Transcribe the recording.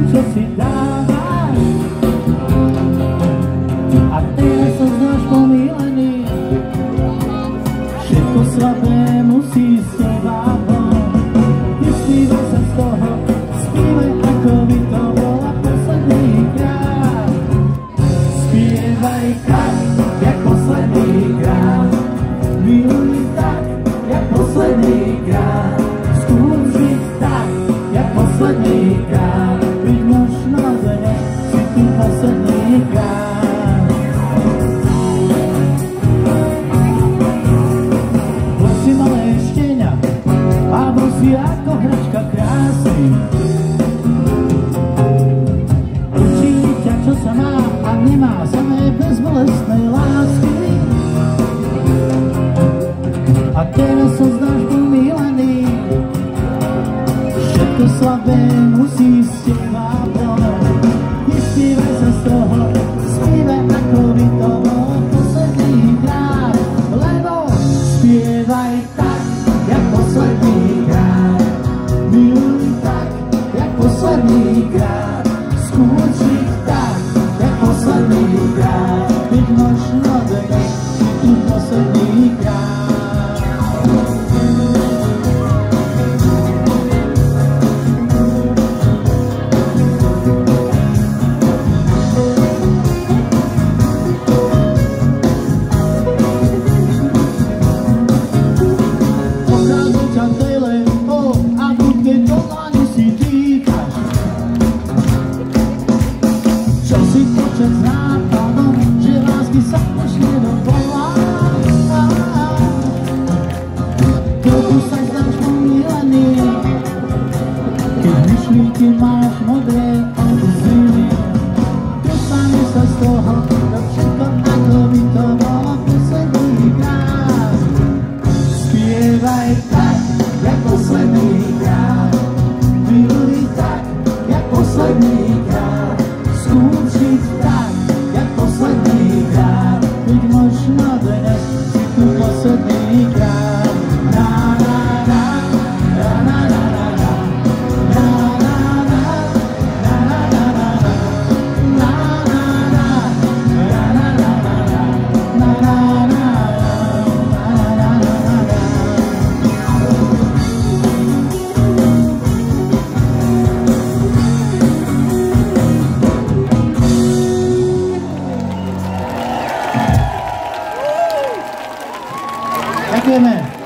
čo si dávaš. A teraz sa znáš pomílený, všetko slabé musí z teba von. Vysmívaj sa z toho, spívaj, ako by to bola posledný krát. Spievaj tak, jak posledný krát. Miluj tak, jak posledný krát. Skús žiť tak, jak posledný krát. Byť možno dnes si tu posledný krát. Vlasy malé štieňa a vlasy ako hračka krásy. Učí ťa, čo sa má a nemá, samé bezbolestnej lásky. A teraz sa znáš pomílený, všetko slabé musí z teba von. Nespívaj sa z toho, spívaj, ako by to bol posledný krát. Lebo spievaj tak, jak posledný krát. Miluj tak, jak posledný krát. Skús žiť tak, jak posledný krát. Byť možno dnes si tu posledný krát. S nápadom, že lásky sa už nedovolá. Trochu sa zdáš pomílený, keď myšlíky máš modré od zimy. Dostane sa z toho, do všetko, ako by to bolo posledný krát. Spievaj tak, jak posledný krát. Miluj tak, jak posledný krát. Skús žiť tak, jak posledný krát. Byť možno dnes si tu posledný krát. Na na na, na na na na, na na na, na na na na, na na na, na na na na, na na na. Ďakujeme.